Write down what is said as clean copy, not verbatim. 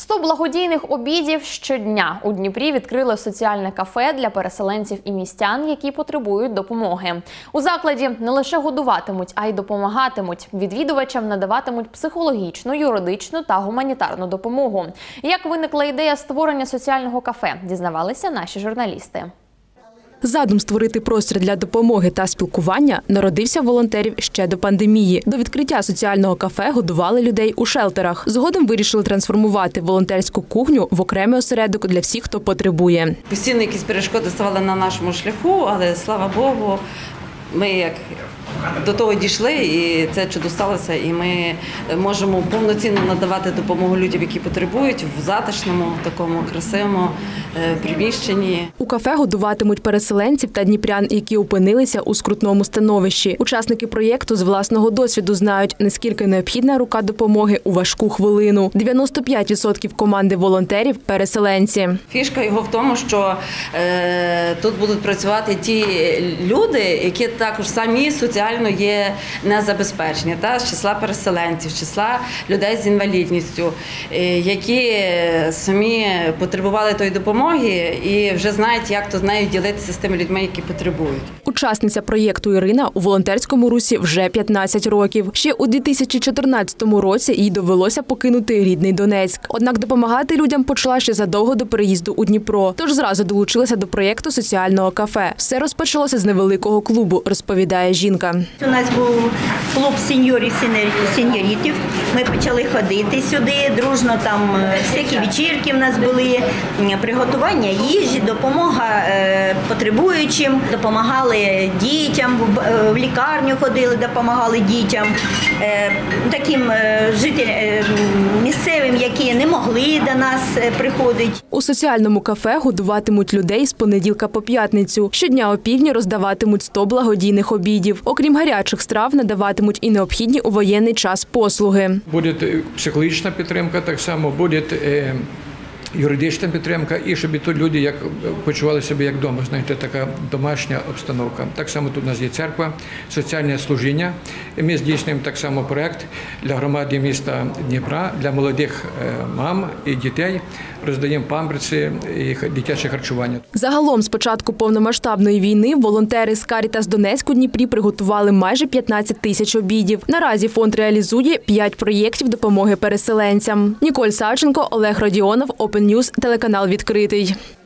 100 благодійних обідів щодня. У Дніпрі відкрили соціальне кафе для переселенців і містян, які потребують допомоги. У закладі не лише годуватимуть, а й допомагатимуть. Відвідувачам надаватимуть психологічну, юридичну та гуманітарну допомогу. Як виникла ідея створення соціального кафе, дізнавалися наші журналісти. Задум створити простір для допомоги та спілкування народився в волонтерів ще до пандемії. До відкриття соціального кафе годували людей у шелтерах. Згодом вирішили трансформувати волонтерську кухню в окремий осередок для всіх, хто потребує. Постійно якісь перешкоди ставали на нашому шляху, але, слава Богу, ми як до того дійшли, і це чудо сталося, і ми можемо повноцінно надавати допомогу людям, які потребують, в затишному, такому красивому приміщенні. У кафе годуватимуть переселенців та дніпрян, які опинилися у скрутному становищі. Учасники проєкту з власного досвіду знають, наскільки необхідна рука допомоги у важку хвилину. 95% команди волонтерів – переселенці. Фішка його в тому, що тут будуть працювати ті люди, які також самі соціально є незабезпечені, з числа переселенців, з числа людей з інвалідністю, які самі потребували тої допомоги і вже знають, як то з нею ділитися з тими людьми, які потребують. Учасниця проєкту Ірина у волонтерському русі вже 15 років. Ще у 2014 році їй довелося покинути рідний Донецьк. Однак допомагати людям почала ще задовго до переїзду у Дніпро. Тож зразу долучилася до проєкту соціального кафе. Все розпочалося з невеликого клубу, розповідає жінка. У нас був клуб сеньорів. Ми почали ходити сюди, дружно там всякі вечірки в нас були, приготування їжі, допомога потребуючим, допомагали дітям, в лікарню ходили, допомагали дітям, таким жителям місцевим, які не могли до нас приходити. У соціальному кафе годуватимуть людей з понеділка по п'ятницю. Щодня опівдні роздаватимуть 100 благодійних обідів. Окрім гарячих страв, надаватимуть і необхідні у воєнний час послуги. Буде психологічна підтримка, так само буде юридична підтримка, і щоб тут люди як почували себе як вдома, знаєте, така домашня обстановка. Так само тут у нас є церква, соціальне служіння. Ми здійснюємо так само проєкт для громади міста Дніпра, для молодих мам і дітей. Роздаємо памперси і дитяче харчування. Загалом з початку повномасштабної війни волонтери з Карітас Донецьк у Дніпрі приготували майже 15 тисяч обідів. Наразі фонд реалізує 5 проєктів допомоги переселенцям. Ніколь Савченко, Олег Родіонов, Open News, телеканал «Відкритий».